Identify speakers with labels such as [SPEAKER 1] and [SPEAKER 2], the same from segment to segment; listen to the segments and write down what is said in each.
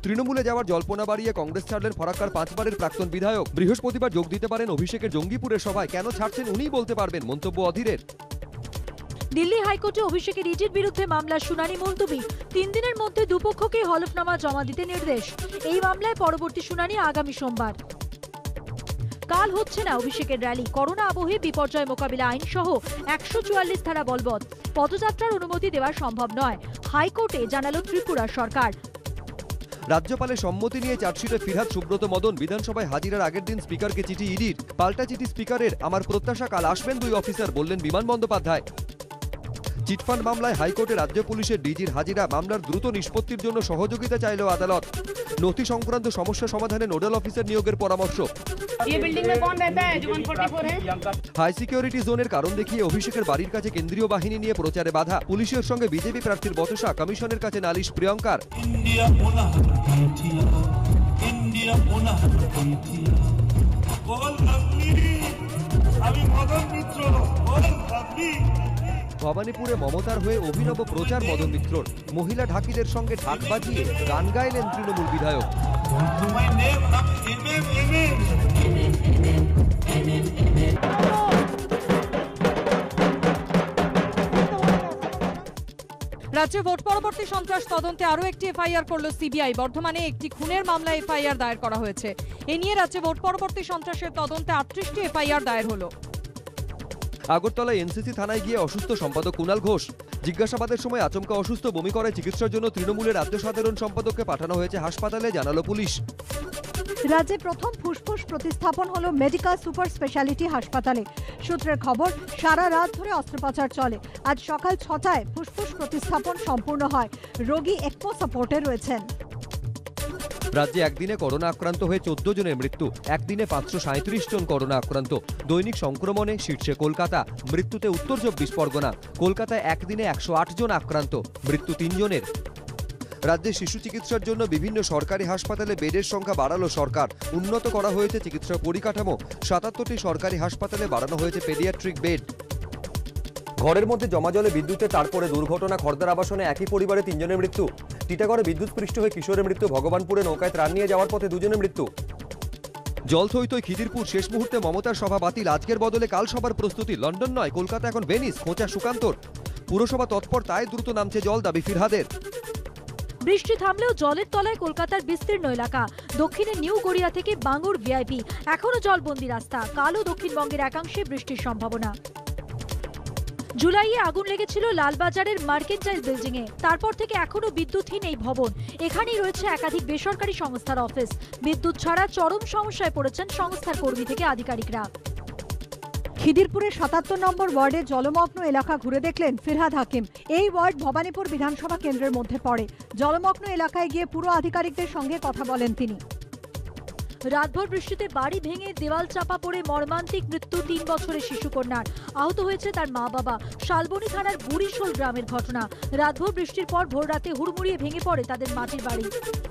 [SPEAKER 1] তৃণমূলে যাওয়ার জল্পনা বাড়িয়ে কংগ্রেস ছাড়লেন ফরাক্কার 5 বারের প্রাক্তন বিধায়ক। বৃহস্পতিবার যোগ দিতে পারেন অভিষেকের জঙ্গিপুরের সভায়। কেন ছাড়ছেন উনিই বলতে পারবেন, মন্তব্য অধীরের।
[SPEAKER 2] দিল্লি হাইকোর্টে অভিষেকের ইডির বিরুদ্ধে মামলার শুনানি মুলতবি। 3 দিনের মধ্যে দুপক্ষকে হলফনামা জমা দিতে নির্দেশ। এই মামলায় পরবর্তী শুনানি আগামী সোমবার। কাল হচ্ছে না অভিষেকের র্যালি। করোনা আবহে বিপর্যয় মোকাবিলা আইন সহ 144 ধারা বলবৎ। পদযাত্রার অনুমতি দেওয়া সম্ভব নয়, হাইকোর্টে জানালো ত্রিপুরা সরকার।
[SPEAKER 1] রাজ্যপালের সম্মতি নিয়ে চার্জশিটে ফিরহাদ সুব্রত মদন। বিধানসভায় হাজিরার আগের দিন স্পিকারকে চিঠি ইডির। পাল্টা চিঠি স্পিকারের, আমার প্রত্যাশা কাল আসবেন 2 অফিসার, বললেন বিমান বন্দ্যোপাধ্যায়। চিটফান্ড মামলায় হাইকোর্টে রাজ্য পুলিশের ডিজির হাজিরা। মামলার দ্রুত নিষ্পত্তির জন্য সহযোগিতা চাইল আদালত। নথি সংক্রান্ত সমস্যা সমাধানে নোডাল অফিসার নিয়োগের পরামর্শ। হাই সিকিউরিটি জোনের কারণ দেখিয়ে অভিষেকের বাড়ির কাছে কেন্দ্রীয় বাহিনী নিয়ে প্রচারে বাধা। পুলিশের সঙ্গে বিজেপি প্রার্থীর বচসা। কমিশনের কাছে নালিশ প্রিয়ঙ্কার। ভবানীপুরে মমতার হয়ে অভিনব প্রচার মদন মিত্রর। মহিলা ঢাকিদের সঙ্গে ঢাক বাজিয়ে গান গাইলেন তৃণমূল বিধায়ক।
[SPEAKER 3] রাজ্যে ভোট পরবর্তী সন্ত্রাস তদন্তে আরও একটি এফআইআর করল সিবিআই। বর্ধমানে একটি খুনের মামলায় এফআইআর দায়ের করা হয়েছে। এ নিয়ে রাজ্যে ভোট পরবর্তী সন্ত্রাসের তদন্তে 38টি এফআইআর দায়ের হলো।
[SPEAKER 1] আগরতলায় এনসিসি থানায় গিয়ে অসুস্থ সম্পাদক কুণাল ঘোষ। জিজ্ঞাসাবাদের সময় আচমকা অসুস্থ বমি করে চিকিৎসার জন্য তৃণমূলের রাজ্য সাধারণ সম্পাদককে পাঠানো হয়েছে হাসপাতালে, জানালো পুলিশ।
[SPEAKER 2] রাজ্যে প্রথম ফুসফুস প্রতিস্থাপন হলো মেডিকেল সুপার স্পেশালিটি হাসপাতালে। সূত্রের খবর, সারা রাত ধরে অস্ত্রোপচার চলে। আজ সকাল 6টায় ফুসফুস প্রতিস্থাপন সম্পূর্ণ হয়। রোগী একমো সাপোর্টে রয়েছেন।
[SPEAKER 1] রাজ্যে একদিনে করোনা আক্রান্ত হয়ে 14 জনের মৃত্যু। একদিনে 537 জন করোনা আক্রান্ত। দৈনিক সংক্রমণে শীর্ষে কলকাতা, মৃত্যুতে উত্তর 24 পরগনা। কলকাতায় একদিনে 108 জন আক্রান্ত, মৃত্যু 3 জনের। রাজ্যে শিশু চিকিৎসার জন্য বিভিন্ন সরকারি হাসপাতালে বেডের সংখ্যা বাড়ালো সরকার। উন্নত করা হয়েছে চিকিৎসা পরিকাঠামো। 77টি সরকারি হাসপাতালে বাড়ানো হয়েছে পেডিয়াট্রিক বেড। ঘরের মধ্যে জমা জলে বিদ্যুতে তারপরে দুর্ঘটনা। খড়দার আবাসনে একই পরিবারে 3 জনের মৃত্যু। টিটাগড়ে বিদ্যুৎস্পৃষ্ট হয়ে কিশোরের মৃত্যু। ভগবানপুরে নৌকায় ত্রাণ নিয়ে যাওয়ার পথে 2 জনের মৃত্যু। জল থই থই খিদিরপুর, শেষ মুহূর্তে মমতার সভা বাতিল। আজকের বদলে কাল সভার প্রস্তুতি। লন্ডন নয়, কলকাতা এখন ভেনিস, খোঁচা সুকান্তর। পুরসভা তৎপর, তাই দ্রুত নামছে জল, দাবি ফিরহাদের।
[SPEAKER 2] বৃষ্টি থামলেও জলের তলায় কলকাতার বিস্তীর্ণ এলাকা। দক্ষিণে নিউ গড়িয়া থেকে বাঙ্গুর ভিআইপি এখনো জলবন্দী রাস্তা। কালও দক্ষিণবঙ্গের একাংশে বৃষ্টির সম্ভাবনা। জুলাইয়ে আগুন লেগেছিল লালবাজারের মার্কেন্টাইল বিল্ডিং এ। তারপর থেকে এখনো বিদ্যুৎহীন এই ভবন। এখানেই রয়েছে একাধিক বেসরকারি সংস্থার অফিস। বিদ্যুৎ ছাড়া চরম সমস্যায় পড়েছেন সংস্থার কর্মী থেকে আধিকারিকরা। খিদিরপুরের 77 নম্বর ওয়ার্ডের জলমগ্ন এলাকা ঘুরে দেখলেন ফিরহাদ হাকিম। এই ওয়ার্ড ভবানীপুর বিধানসভা কেন্দ্রের মধ্যে পড়ে। জলমগ্ন এলাকায় গিয়ে পুরো আধিকারিকদের সঙ্গে কথা বলেন তিনি। রাতভর বৃষ্টিতে বাড়ি ভেঙে দেওয়াল চাপা পড়ে মর্মান্তিক মৃত্যু 3 বছরের শিশুকন্যার। আহত হয়েছে তার মা বাবা। শালবনী থানার বুড়িশোল গ্রামের ঘটনা। রাতভর বৃষ্টির পর ভোর রাতে হুড়মুড়িয়ে ভেঙে পড়ে তাদের মাটির বাড়ি।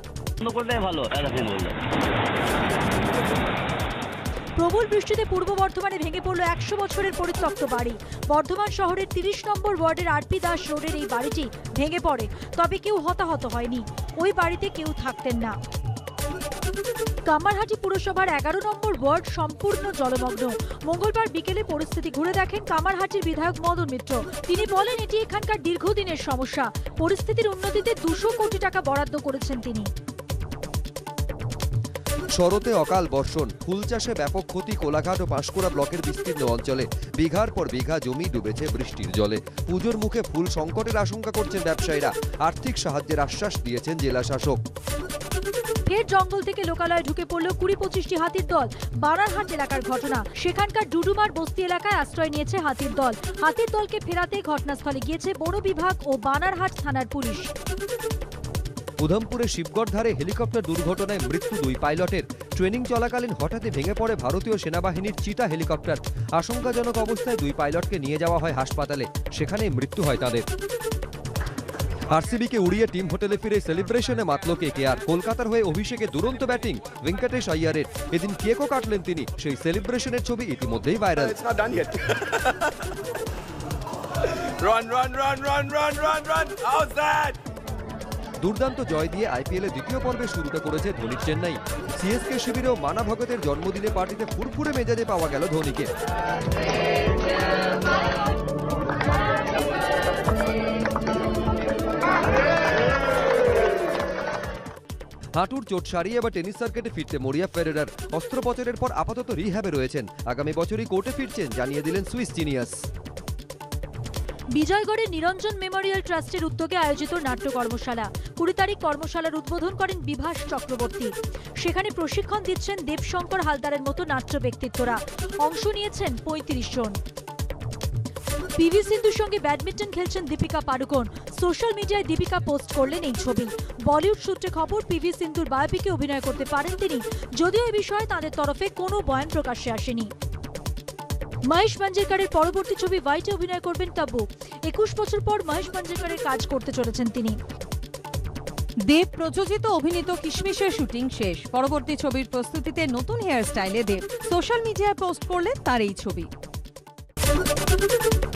[SPEAKER 2] প্রবল বৃষ্টিতে পূর্ব বর্ধমানে ভেঙে পড়ল 100 বছরের পরিত্যক্ত বাড়ি। বর্ধমান শহরের 30 নম্বর ওয়ার্ডের আরপি দাস রোডের এই বাড়িটি ভেঙে পড়ে। তবে কেউ হতাহত হয়নি। ওই বাড়িতে কেউ থাকতেন না। কামারহাটি পুরসভার 11 নম্বর ওয়ার্ড সম্পূর্ণ জলমগ্ন। মঙ্গলবার বিকেলে পরিস্থিতি ঘুরে দেখেন কামারহাটির বিধায়ক মদন মিত্র। তিনি বলেন, এটি এখানকার দীর্ঘদিনের সমস্যা। পরিস্থিতির উন্নতিতে 200 কোটি টাকা বরাদ্দ করেছেন তিনি।
[SPEAKER 1] শরতে অকাল বর্ষণ, ফুল চাষে ব্যাপক ক্ষতি কোলাঘাট ও পাঁশকুড়া ব্লকের বিস্তীর্ণ অঞ্চলে। বিঘার পর বিঘা জমি ডুবেছে বৃষ্টির জলে। পুজোর মুখে ফুল সংকটের আশঙ্কা করছেন ব্যবসায়ীরা। আর্থিক সাহায্যের আশ্বাস দিয়েছেন জেলা শাসক।
[SPEAKER 2] ফের জঙ্গল থেকে লোকালয়ে ঢুকে পড়ল 20-25টি হাতির দল। বানারহাট এলাকার ঘটনা। সেখানকার ডুডুমার বস্তি এলাকায় আশ্রয় নিয়েছে হাতির দল। হাতির দলকে ফেরাতে ঘটনাস্থলে গিয়েছে বন বিভাগ ও বানারহাট থানার পুলিশ।
[SPEAKER 1] উধমপুরের শিবগড় ধারে হেলিকপ্টার দুর্ঘটনায় মৃত্যু 2 পাইলটের। ট্রেনিং চলাকালীন হঠাৎই ভেঙে পড়ে ভারতীয় সেনাবাহিনীর চিতা হেলিকপ্টার। আশঙ্কাজনক অবস্থায় 2 পাইলটকে নিয়ে যাওয়া হয় হাসপাতালে। সেখানেই মৃত্যু হয় তাদের। আরসিবিকে উড়িয়ে টিম হোটেলে ফিরে সেলিব্রেশনে মাতল কেকেআর। কলকাতার হয়ে অভিষেকে দুরন্ত ব্যাটিং ভেঙ্কটেশ আইয়ারের। এদিন কেকও কাটলেন তিনি। সেই সেলিব্রেশনের ছবি ইতিমধ্যেই viral.
[SPEAKER 4] Run, run, run, run, run, run, run. How's that?
[SPEAKER 1] দুর্দান্ত জয় দিয়ে আইপিএল এর দ্বিতীয় পর্বে শুরুটা করেছে ধোনির চেন্নাই। সিএসকে শিবিরেও মানা ভগতের জন্মদিনে পার্টিতে ফুরফুরে মেজাজে পাওয়া গেল ধোনিকে। হাঁটুর চোট সারিয়ে এবার টেনিস সার্কিটে ফিরতে মরিয়া ফেডেরার। অস্ত্রোপচারের পর আপাতত রিহ্যাবে রয়েছেন, আগামী বছরই কোর্টে ফিরছেন জানিয়ে দিলেন সুইস জিনিয়াস।
[SPEAKER 2] বিজয়গড়ের নিরঞ্জন মেমোরিয়াল ট্রাস্টের উদ্যোগে আয়োজিত নাট্য কর্মশালা 20 তারিখ কর্মশালার উদ্বোধন করেন বিভাস চক্রবর্তী। সেখানে প্রশিক্ষণ দিচ্ছেন দেবশঙ্কর হালদারের মতো নাট্য ব্যক্তিত্বরা। অংশ নিয়েছেন 35 জন। পিভি সিন্ধুর সঙ্গে ব্যাডমিন্টন খেলছেন দীপিকা পাড়ুকোন। সোশ্যাল মিডিয়ায় দীপিকা পোস্ট করলেন এই ছবি। বলিউড সূত্রে খবর, পিভি সিন্ধুর বায়োপিকে অভিনয় করতে পারেন তিনি, যদিও এই বিষয়ে তাদের তরফে কোনো বয়ান প্রকাশ্যে আসেনি। মহেশ মাঞ্জরেকরের পরবর্তী ছবি হোয়াইটে অভিনয় করবেন তাব্বু। 21 বছর পর মহেশ মাঞ্জরেকরের কাজ করতে চলেছেন তিনি।
[SPEAKER 3] দেব প্রযোজিত অভিনীত কিশমিশের শুটিং শেষ। পরবর্তী ছবির প্রস্তুতিতে নতুন হেয়ার স্টাইলে দেব সোশ্যাল মিডিয়ায় পোস্ট করলেন তার এই ছবি।